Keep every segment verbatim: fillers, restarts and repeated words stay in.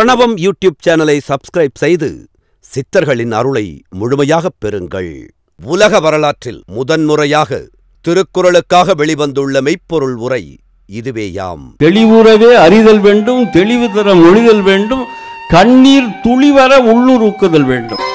பிரணவம் யூடியூப் சேனலை சப்ஸ்கிரைப் செய்து சித்தர்களின் அருளை முழுமையாகப் பெறுங்கள். உலக வரலாற்றில் முதன்முறையாக திருக்குறளுக்காக வெளிவந்துள்ள மெய்ப்பொருள் உரை இதுவேயாம். தெளிவுறவே அறிதல் வேண்டும், தெளிவு தர மொழிதல் வேண்டும், கண்ணீர் துளிவர உள்ளுருக்குதல் வேண்டும்.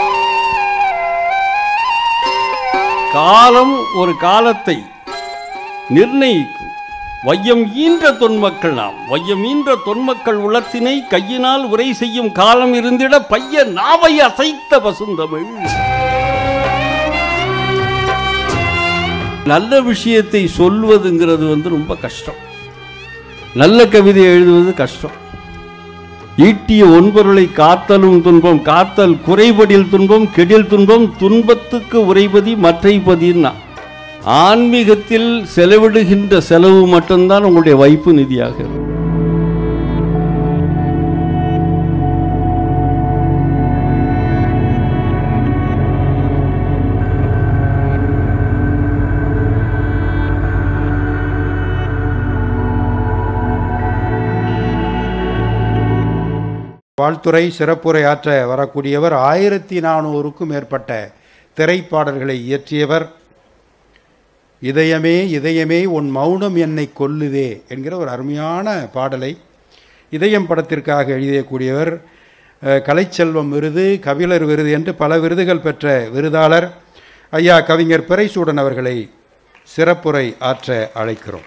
காலம் ஒரு காலத்தை நிர்ணயிக்கும். வையம் ஈன்ற தொன்மக்கள் நாம். வையம் ஈன்ற தொன்மக்கள் உலத்தினை கையினால் உரை செய்யும் காலம் இருந்திட பைய நாவை அசைத்த பசுந்தமிழ். நல்ல விஷயத்தை சொல்வதுங்கிறது வந்து ரொம்ப கஷ்டம். நல்ல கவிதை எழுதுவது கஷ்டம். ஈட்டிய ஒன்பொருளை காத்தலும் துன்பம், காத்தல் குறைபடில் துன்பம், கெடில் துன்பம், துன்பத்துக்கு உரைபதி மற்றை பதினா. ஆன்மீகத்தில் செலவிடுகின்ற செலவு மட்டும்தான் உங்களுடைய வைப்பு நிதியாக. வாழ்த்துறை சிறப்புரை ஆற்ற வரக்கூடியவர் ஆயிரத்தி நானூறுக்கும் மேற்பட்ட திரைப்பாடல்களை இயற்றியவர். இதயமே இதயமே உன் மௌனம் என்னை கொல்லுதே என்கிற ஒரு அருமையான பாடலை இதயம் படத்திற்காக எழுதியக்கூடியவர். கலைச்செல்வம் விருது, கபிலர் விருது என்று பல விருதுகள் பெற்ற விருதாளர் ஐயா கவிஞர் பிறைசூடன் அவர்களை சிறப்புரை ஆற்ற அழைக்கிறோம்.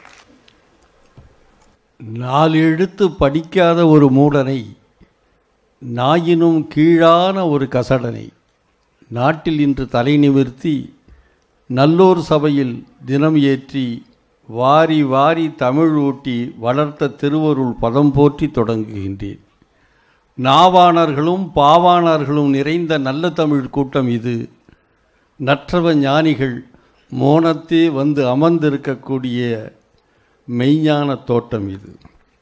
நாலு எழுத்து படிக்காத ஒரு மூடனை, நாயினும் கீழான ஒரு கசடனை நாட்டில் இன்று தலை நிமிர்த்தி நல்லோர் சபையில் தினம் ஏற்றி வாரி வாரி தமிழ் ஊட்டி வளர்த்த திருவருள் பதம் போற்றி தொடங்குகின்றேன். நாவாணர்களும் பாவாணர்களும் நிறைந்த நல்ல தமிழ் கூட்டம் இது. நற்றவ ஞானிகள் மோனத்தே வந்து அமர்ந்திருக்கக்கூடிய மெய்ஞான தோட்டம் இது.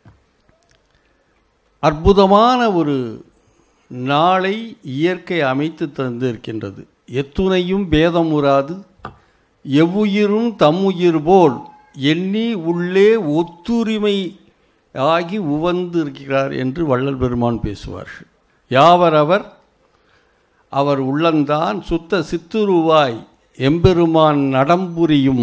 அற்புதமான ஒரு நாளை இயற்கை அமைத்து தந்திருக்கின்றது. எத்துணையும் பேதம் உறாது எவ்வுயிரும் தம்முயிர் போல் எண்ணி உள்ளே ஒத்துரிமை ஆகி உவந்து இருக்கிறார் என்று வள்ளல் பெருமான் பேசுவார்கள். யாவர் அவர் அவர் உள்ளந்தான் சுத்த சித்துருவாய் எம்பெருமான் நடம்புரியும்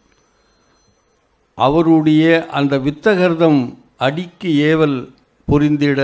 அவருடைய அந்த வித்தகர்தம் அடிக்கு ஏவல் புரிந்திட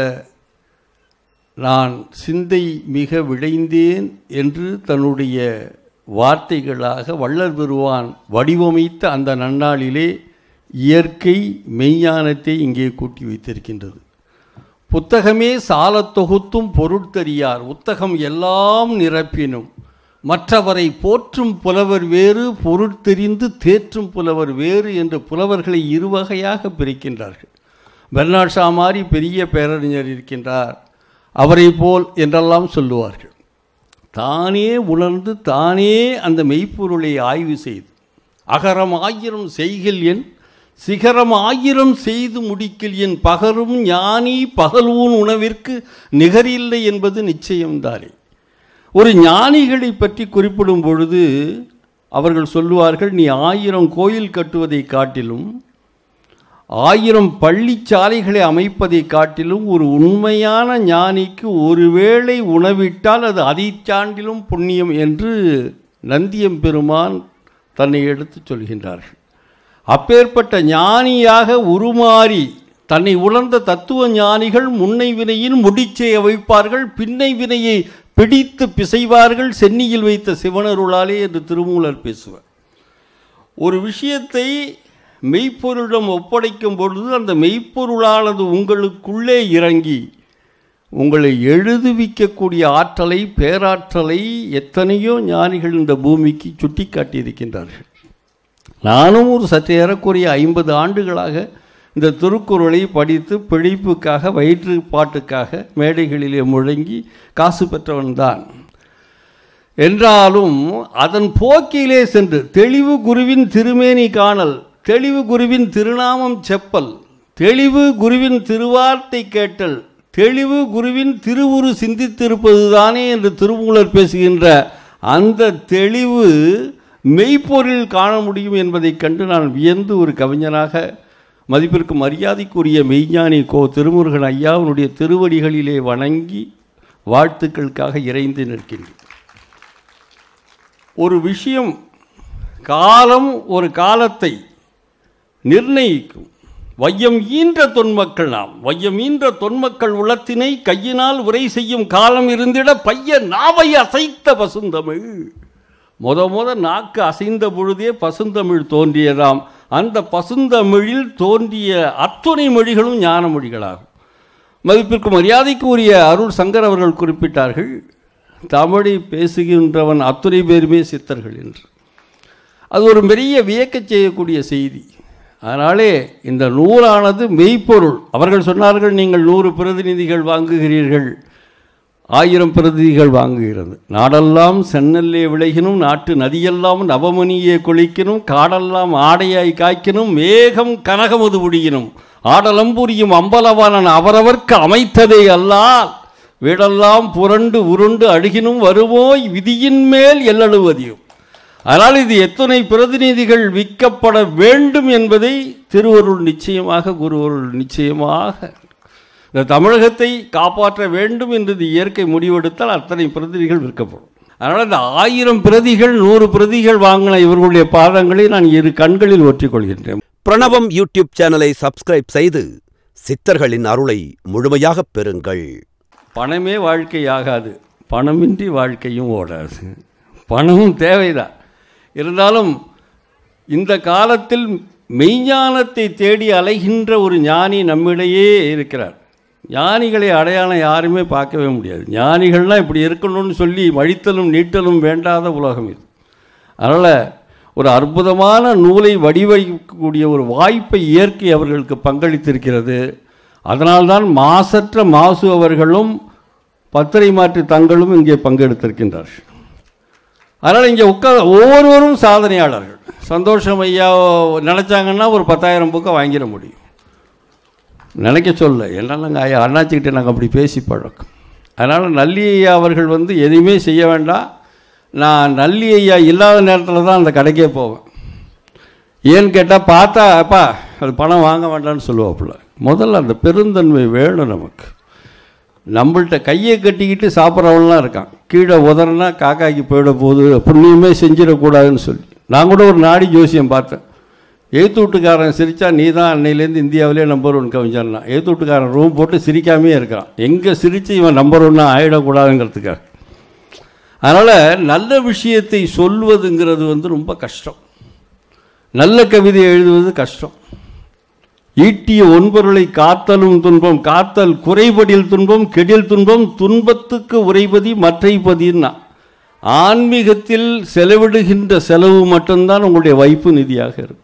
நான் சிந்தை மிக விளைந்தேன் என்று தன்னுடைய வார்த்தைகளாக வள்ளல் பெருமான் வடிவமைத்த அந்த நன்னாளிலே இயற்கை மெய்ஞானத்தை இங்கே கூட்டி வைத்திருக்கின்றது. புத்தகமே சாலத் தொகுத்தும் பொருட்தறியார் உத்தகம் எல்லாம் நிரப்பினும் மற்றவரை போற்றும் புலவர் வேறு, பொருட்தெரிந்து தேற்றும் புலவர் வேறு என்று புலவர்களை இருவகையாக பிரிக்கின்றார்கள். பெர்னாட் ஷா மாதிரி பெரிய பேரறிஞர் இருக்கின்றார், அவரை போல் என்றெல்லாம் சொல்லுவார்கள். தானே உணர்ந்து தானே அந்த மெய்ப்பொருளை ஆய்வு செய்து அகரம் ஆயிரம் செய்கில் என் சிகரம் ஆயிரம் செய்து முடிக்கில் என் பகரும் ஞானி பகலூன் உணவிற்கு நிகரில்லை என்பது நிச்சயம்தானே. ஒரு ஞானிகளை பற்றி குறிப்பிடும் பொழுது அவர்கள் சொல்லுவார்கள், நீ ஆயிரம் கோயில் கட்டுவதை காட்டிலும் ஆயிரம் பள்ளிச்சாலைகளை அமைப்பதை காட்டிலும் ஒரு உண்மையான ஞானிக்கு ஒருவேளை உணவிட்டால் அது அதை சாண்டிலும் புண்ணியம் என்று நந்தியம்பெருமான் தன்னை எடுத்து சொல்கின்றார்கள். அப்பேற்பட்ட ஞானியாக உருமாறி தன்னை உணர்ந்த தத்துவ ஞானிகள் முன்னை வினையின் முடிச்செய்ய வைப்பார்கள், பின்னை வினையை பிடித்து பிசைவார்கள் சென்னியில் வைத்த சிவனருளாலே என்று திருமூலர் பேசுவார். ஒரு விஷயத்தை மெய்ப்பொருளிடம் ஒப்படைக்கும் பொழுது அந்த மெய்ப்பொருளானது உங்களுக்குள்ளே இறங்கி உங்களை எழுதுவிக்கக்கூடிய ஆற்றலை, பேராற்றலை எத்தனையோ ஞானிகள் இந்த பூமிக்கு சுட்டி காட்டியிருக்கின்றார்கள். நானும் ஒரு சற்று ஏறக்குறைய ஐம்பது ஆண்டுகளாக இந்த திருக்குறளை படித்து பிழைப்புக்காக வயிற்று பாட்டுக்காக மேடைகளிலே முழங்கி காசு பெற்றவன்தான். என்றாலும் அதன் போக்கிலே சென்று தெளிவு குருவின் திருமேனி காணல், தெளிவு குருவின் திருநாமம் செப்பல், தெளிவு குருவின் திருவார்த்தை கேட்டல், தெளிவு குருவின் திருவுரு சிந்தித்திருப்பது தானே என்று திருமூலர் பேசுகின்ற அந்த தெளிவு மெய்ப்பொருள் காண முடியும் என்பதைக் கண்டு நான் வியந்து ஒரு கவிஞனாக மதிப்பிற்கு மரியாதைக்குரிய மெய்ஞானி கோ திருமுருகன் ஐயாவுடைய திருவடிகளிலே வணங்கி வாழ்த்துக்களுக்காக இறைந்து நிற்கின்றேன். ஒரு விஷயம், காலம் ஒரு காலத்தை நிர்ணயிக்கும். வையம் ஈன்ற தொன்மக்கள் நாம், வையம் ஈன்ற தொன்மக்கள் உளத்தினை கையினால் உரை செய்யும் காலம் இருந்திட பைய நாவை அசைத்த பசுந்தமிழ். முத முத நாக்கு அசைந்த பொழுதே பசுந்தமிழ் தோன்றியதாம். அந்த பசுந்தமிழில் தோன்றிய அத்துணை மொழிகளும் ஞான மொழிகளாகும். மதிப்பிற்கு மரியாதைக்கு உரிய அருள் சங்கர் அவர்கள் குறிப்பிட்டார்கள், தமிழை பேசுகின்றவன் அத்துணை பேருமே சித்தர்கள் என்று. அது ஒரு பெரிய வியக்கச் செய்யக்கூடிய செய்தி. அதனாலே இந்த நூலானது மெய்ப்பொருள். அவர்கள் சொன்னார்கள், நீங்கள் நூறு பிரதிநிதிகள் வாங்குகிறீர்கள், ஆயிரம் பிரதிநிதிகள் வாங்குகிறது. நாடெல்லாம் சென்னல்லே விளைகினும், நாட்டு நதியெல்லாம் நவமணியே கொளிக்கினும், காடெல்லாம் ஆடையாய் காய்க்கினும், மேகம் கனகமது ஒடியினும், ஆடலம்புரியும் அம்பலவானன் அவரவர்க்கு அமைத்ததே அல்லால், வீடெல்லாம் புரண்டு உருண்டு அழுகினும் வருவோய் விதியின் மேல் எல்லழுவதியும். அதனால் இது எத்தனை பிரதிநிதிகள் விற்கப்பட வேண்டும் என்பதை திருவருள் நிச்சயமாக, குருவருள் நிச்சயமாக, இந்த தமிழகத்தை காப்பாற்ற வேண்டும் என்று இயற்கை முடிவெடுத்தால் அத்தனை பிரதிநிதிகள் விற்கப்படும். அதனால் இந்த ஆயிரம் பிரதிகள் நூறு பிரதிகள் வாங்கின இவர்களுடைய பாதங்களை நான் இரு கண்களில் ஒற்றிக்கொள்கின்றேன். பிரணவம் யூடியூப் சேனலை சப்ஸ்கிரைப் செய்து சித்தர்களின் அருளை முழுமையாக பெறுங்கள். பணமே வாழ்க்கையாகாது, பணமின்றி வாழ்க்கையும் ஓடாது. பணமும் தேவைதான். இருந்தாலும் இந்த காலத்தில் மெய்ஞானத்தை தேடி அலைகின்ற ஒரு ஞானி நம்மிடையே இருக்கிறார். ஞானிகளை அடையாளம் யாருமே பார்க்கவே முடியாது. ஞானிகள்லாம் இப்படி இருக்கணும்னு சொல்லி வழித்தலும் நீட்டலும் வேண்டாத உலகம் இது. அதனால் ஒரு அற்புதமான நூலை வடிவமைக்கக்கூடிய ஒரு வாய்ப்பை இயற்கை அவர்களுக்கு பங்களித்திருக்கிறது. அதனால்தான் மாசற்ற மாசு அவர்களும் பத்திரை மாற்று தங்களும் இங்கே பங்கெடுத்திருக்கின்றார்கள். அதனால் இங்கே உட்கார ஒவ்வொருவரும் சாதனையாளர்கள். சந்தோஷம் ஐயா நினச்சாங்கன்னா ஒரு பத்தாயிரம் புக்கை வாங்கிட முடியும். நினைக்க சொல்ல என்னங்க ஐயா அண்ணாச்சிக்கிட்டே நாங்கள் அப்படி பேசி பழக்கம். அதனால் நல்லி ஐயா அவர்கள் வந்து எதையுமே செய்ய வேண்டாம். நான் நல்லி ஐயா இல்லாத நேரத்தில் தான் அந்த கடைக்கே போவேன். ஏன்னு கேட்டால் பார்த்தா அப்பா அது பணம் வாங்க வேண்டாம்னு சொல்லுவாப்புல. முதல்ல அந்த பெருந்தன்மை வேணும் நமக்கு. நம்மள்கிட்ட கையை கட்டிக்கிட்டு சாப்பிட்றவன்லாம் இருக்கான், கீழே உதறனா காக்காய்க்கு போயிட போகுது, புண்ணியமே செஞ்சிடக்கூடாதுன்னு சொல்லி. நான் கூட ஒரு நாடி ஜோசியம் பார்த்தேன். எழுத்து வீட்டுக்காரன் சிரித்தா நீ தான் அன்னையிலேருந்து இந்தியாவிலே நம்பர் ஒன் கவிஞர்னா. எழுத்து வீட்டுக்காரன் ரூம் போட்டு சிரிக்காமே இருக்கிறான். எங்கே சிரித்து இவன் நம்பர் ஒன்னாக ஆகிடக்கூடாதுங்கிறதுக்காக. அதனால் நல்ல விஷயத்தை சொல்வதுங்கிறது வந்து ரொம்ப கஷ்டம். நல்ல கவிதை எழுதுவது கஷ்டம். ஈட்டிய ஒன்பொருளை காத்தலும் துன்பம், காத்தல் குறைபடில் துன்பம், கெடில் துன்பம், துன்பத்துக்கு உரைபதி மற்றைபதினா. ஆன்மீகத்தில் செலவிடுகின்ற செலவு மட்டும்தான் உங்களுடைய வைப்பு நிதியாக இருக்கும்.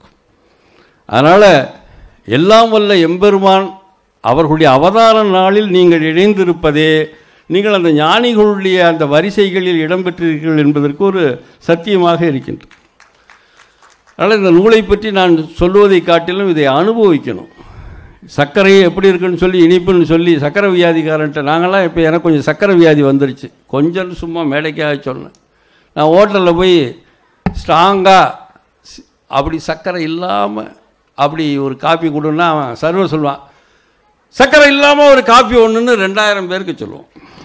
அதனால் எல்லாம் வல்ல எம்பெருமான் அவர்களுடைய அவதார நாளில் நீங்கள் இணைந்திருப்பதே, நீங்கள் அந்த ஞானிகளுடைய அந்த வரிசைகளில் இடம்பெற்றீர்கள் என்பதற்கு ஒரு சத்தியமாக இருக்கின்றது. அதனால் இந்த நூலை பற்றி நான் சொல்லுவதை காட்டிலும் இதை அனுபவிக்கணும். சர்க்கரை எப்படி இருக்குன்னு சொல்லி இனிப்புன்னு சொல்லி சர்க்கரை வியாதிக்காரன்ட்ட நாங்கள்லாம் இப்போ எனக்கு கொஞ்சம் சர்க்கரை வியாதி வந்துருச்சு, கொஞ்சம் சும்மா மேடைக்காக சொன்னேன். நான் ஹோட்டலில் போய் ஸ்ட்ராங்காக அப்படி சர்க்கரை இல்லாமல் அப்படி ஒரு காப்பி கொடுன்னா அவன் சர்வர் சொல்லுவான், சர்க்கரை இல்லாமல் ஒரு காப்பி ஒன்றுன்னு ரெண்டாயிரம் பேருக்கு சொல்லுவோம்.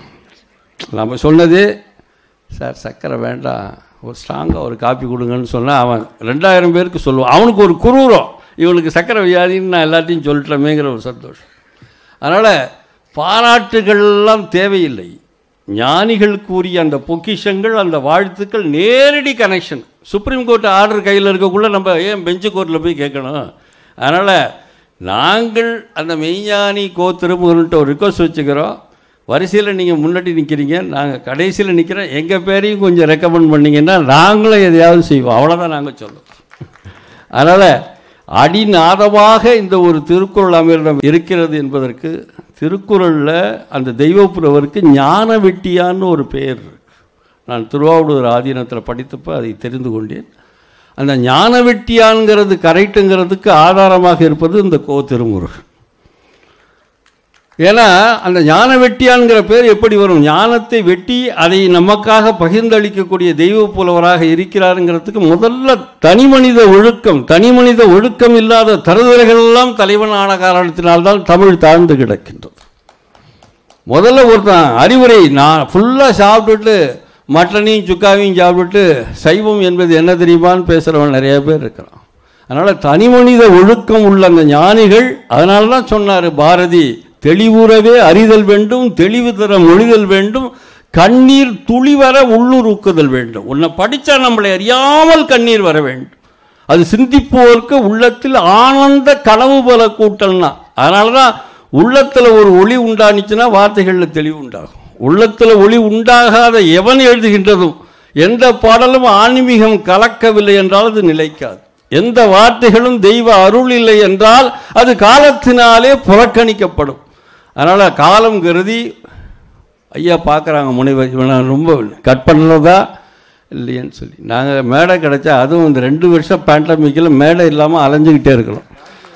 நம்ம சொன்னது சார் சர்க்கரை வேண்டாம், ஒரு ஸ்ட்ராங்காக ஒரு காப்பி கொடுங்கன்னு சொன்னால் அவன் ரெண்டாயிரம் பேருக்கு சொல்லுவான். அவனுக்கு ஒரு குரூரம், இவனுக்கு சர்க்கரை வியாதின்னு நான் எல்லாத்தையும் சொல்லிட்டேமேங்கிற ஒரு சந்தோஷம். அதனால் பாராட்டுகள்லாம் தேவையில்லை. ஞானிகளுக்கு உரிய அந்த பொக்கிஷங்கள், அந்த வாழ்த்துக்கள் நேரடி கனெக்ஷன். சுப்ரீம் கோர்ட் ஆர்டர் கையில் இருக்கக்குள்ளே நம்ம ஏன் பெஞ்சு கோர்ட்டில் போய் கேட்கணும்? அதனால் நாங்கள் அந்த மெய்ஞானி கோ திருமுருகன்ட்ட ஒரு ரிக்வஸ்ட் வச்சுக்கிறோம். வரிசையில் நீங்கள் முன்னாடி நிற்கிறீங்க, நாங்கள் கடைசியில் நிற்கிறோம், எங்கள் பேரையும் கொஞ்சம் ரெக்கமெண்ட் பண்ணிங்கன்னா நாங்களும் எதையாவது செய்வோம். அவ்வளோதான் நாங்கள் சொல்லுவோம். அதனால் அடிநாதமாக இந்த ஒரு திருக்குறள் அமிர்தம் இருக்கிறது என்பதற்கு திருக்குறளில் அந்த தெய்வப்புலவருக்கு ஞான வெட்டியான்னு ஒரு பெயர். நான் திருவாவூர் ஆதீனத்தில் படித்தப்போ அதை தெரிந்து கொண்டேன். அந்த ஞான வெட்டியான்ங்கிறது கரெக்டுங்கிறதுக்கு ஆதாரமாக இருப்பது இந்த கோ திருமுருகன். ஏன்னா அந்த ஞான வெட்டியான்கிற பேர் எப்படி வரும்? ஞானத்தை வெட்டி அதை நமக்காக பகிர்ந்தளிக்கக்கூடிய தெய்வ புலவராக இருக்கிறாருங்கிறதுக்கு முதல்ல தனி மனித ஒழுக்கம், தனி மனித ஒழுக்கம் இல்லாத தருதலைகள் எல்லாம் தலைவனான காரணத்தினால்தான் தமிழ் தாழ்ந்து கிடக்கின்றது. முதல்ல ஒருத்தன் அறிவுரை, நான் ஃபுல்லாக சாப்பிட்டுட்டு மட்டனையும் சுக்காவையும் சாப்பிட்டுட்டு சைவம் என்பது என்ன தெரியுமான்னு பேசுகிறவன் நிறைய பேர் இருக்கிறான். அதனால் தனி மனித ஒழுக்கம் உள்ள அந்த ஞானிகள், அதனால தான் சொன்னார் பாரதி, தெளிவுறவே அறிதல் வேண்டும், தெளிவு தர மொழிதல் வேண்டும், கண்ணீர் துளிவர உள்ளுருக்குதல் வேண்டும். உன்னை படித்தா நம்மளை அறியாமல் கண்ணீர் வர வேண்டும். அது சிந்திப்போருக்கு உள்ளத்தில் ஆனந்த கனவு போல கூட்டல்னா. அதனால தான் உள்ளத்தில் ஒரு ஒளி உண்டானிச்சுன்னா வார்த்தைகளில் தெளிவு உண்டாகும். உள்ளத்தில் ஒளி உண்டாகாத எவன் எழுதுகின்றதும் எந்த பாடலும் ஆன்மீகம் கலக்கவில்லை என்றால் அது நிலைக்காது. எந்த வார்த்தைகளும் தெய்வ அருள் இல்லை என்றால் அது காலத்தினாலே புறக்கணிக்கப்படும். அதனால் காலம் கருதி ஐயா பார்க்குறாங்க முனைவர், நான் ரொம்ப கட் பண்ணதா இல்லையன்னு சொல்லி. நாங்கள் மேடை கிடச்சா, அதுவும் இந்த ரெண்டு வருஷம் பேண்டமிக்கில் மேடை இல்லாமல் அலைஞ்சிக்கிட்டே இருக்கிறோம்,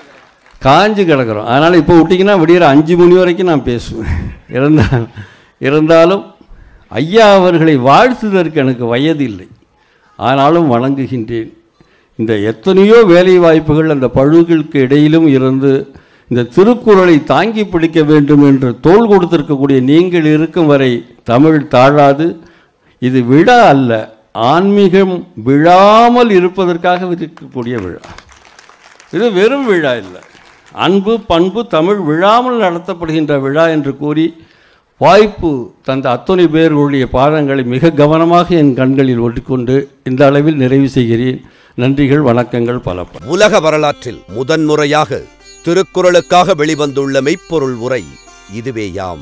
காஞ்சி கிடக்கிறோம். அதனால் இப்போ விட்டிங்கன்னா விடிகிற அஞ்சு மணி வரைக்கும் நான் பேசுவேன். இருந்தால் இருந்தாலும் ஐயா அவர்களை வாழ்த்துவதற்கு எனக்கு வயது இல்லை, ஆனாலும் வணங்குகின்றேன். இந்த எத்தனையோ வேலை வாய்ப்புகள் அந்த பழுகளுக்கு இடையிலும் இருந்து இந்த திருக்குறளை தாங்கி பிடிக்க வேண்டும் என்று தோள் கொடுத்திருக்கக்கூடிய நீங்கள் இருக்கும் வரை தமிழ் தாழாது. இது விழா அல்ல, ஆன்மீகம் விழாமல் இருப்பதற்காக இருக்கக்கூடிய விழா. இது வெறும் விழா இல்லை, அன்பு பண்பு தமிழ் விழாமல் நடத்தப்படுகின்ற விழா என்று கூறி வாய்ப்பு தந்த அத்தனை பேர்களுடைய பாதங்களை மிக கவனமாக என் கண்களில் ஒட்டிக்கொண்டு இந்த அளவில் நிறைவு செய்கிறேன். நன்றிகள், வணக்கங்கள் பல. உலக வரலாற்றில் முதன்முறையாக திருக்குறளுக்காக வெளிவந்துள்ள மெய்ப்பொருள் உரை இதுவேயாம்.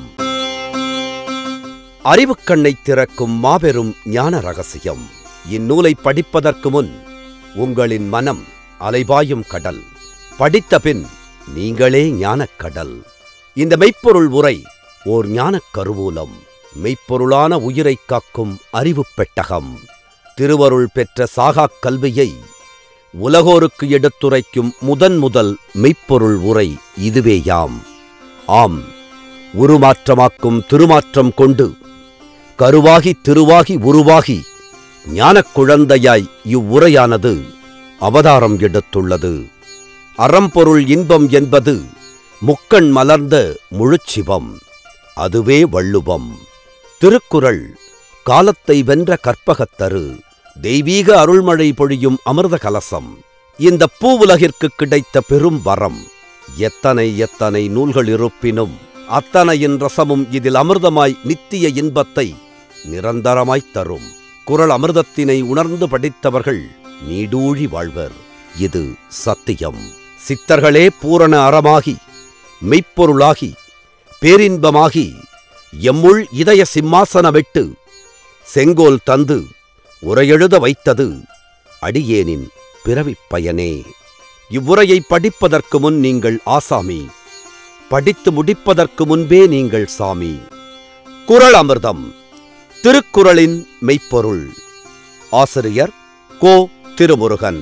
அறிவுக்கண்ணை திறக்கும் மாபெரும் ஞான ரகசியம். இந்நூலை படிப்பதற்கு முன் உங்களின் மனம் அலைபாயும் கடல், படித்த பின் நீங்களே ஞானக் கடல். இந்த மெய்ப்பொருள் உரை ஓர் ஞானக் கருவூலம், மெய்ப்பொருளான உயிரைக் காக்கும் அறிவுப் பெட்டகம். திருவருள் பெற்ற சாகாக் கல்வியை உலகோருக்கு எடுத்துரைக்கும் முதன் முதல் மெய்ப்பொருள் உரை இதுவேயாம். ஆம், உருமாற்றமாக்கும் திருமாற்றம் கொண்டு கருவாகி திருவாகி உருவாகி ஞானக் குழந்தையாய் இவ்வுரையானது அவதாரம் எடுத்துள்ளது. அறம்பொருள் இன்பம் என்பது முக்கண் மலர்ந்த முழுச்சிவம், அதுவே வள்ளுவம். திருக்குறள் காலத்தை வென்ற கற்பகத்தரு, தெய்வீக அருள்மழை பொழியும் அமிர்த கலசம். இந்த பூவுலகிற்கு கிடைத்த பெரும் வரம். எத்தனை எத்தனை நூல்கள் இருப்பினும் அத்தனையின் ரசமும் இதில் அமிர்தமாய் நித்திய இன்பத்தை நிரந்தரமாய்த் தரும். குறள் அமிர்தத்தினை உணர்ந்து படித்தவர்கள் நீடூழி வாழ்வர். இது சத்தியம். சித்தர்களே பூரண அறமாகி மெய்ப்பொருளாகி பேரின்பமாகி எம்முள் இதய சிம்மாசன விட்டு செங்கோல் தந்து உரையெழுத வைத்தது அடியேனின் பிறவிப் பயனே. இவ்வுரையை படிப்பதற்கு முன் நீங்கள் ஆசாமி, படித்து முடிப்பதற்கு முன்பே நீங்கள் சாமி. குறள் அமிர்தம், திருக்குறளின் மெய்ப்பொருள். ஆசிரியர் கோ திருமுருகன்.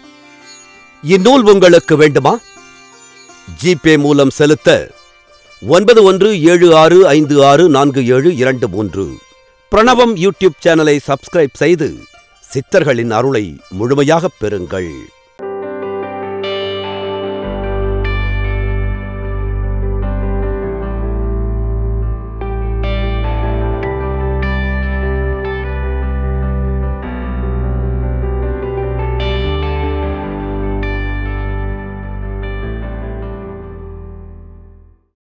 இந்நூல் உங்களுக்கு வேண்டுமா? ஜிபே மூலம் செலுத்த ஒன்பது ஒன்று ஏழு ஆறு ஐந்து ஆறு நான்கு ஏழு இரண்டு மூன்று. பிரணவம் யூடியூப் சேனலை சப்ஸ்கிரைப் செய்து சித்தர்களின் அருளை முழுமையாகப் பெறுங்கள்.